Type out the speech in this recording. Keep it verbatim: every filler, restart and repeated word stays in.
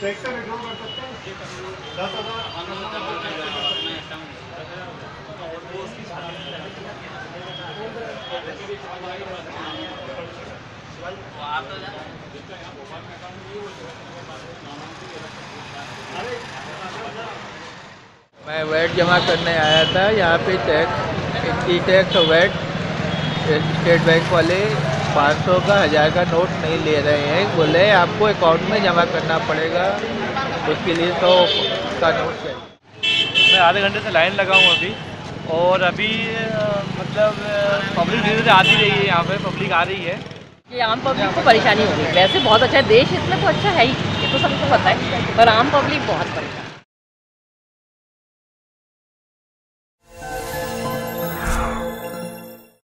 मैं वैट जमा करने आया था यहाँ पे। टैक्स इनकी टैक्स वैट स्टेट बैंक वाले पाँच सौ का हज़ार का नोट नहीं ले रहे हैं। बोले आपको अकाउंट में जमा करना पड़ेगा, उसके लिए सौ का नोट चाहिए। मैं आधे घंटे से लाइन लगा हूँ अभी, और अभी मतलब पब्लिक धीरे धीरे आती रही है, यहाँ पे पब्लिक आ रही है। ये आम पब्लिक को परेशानी होगी। वैसे बहुत अच्छा है देश, इसमें तो अच्छा है ही, ये तो सबको पता है, पर आम पब्लिक बहुत परेशान।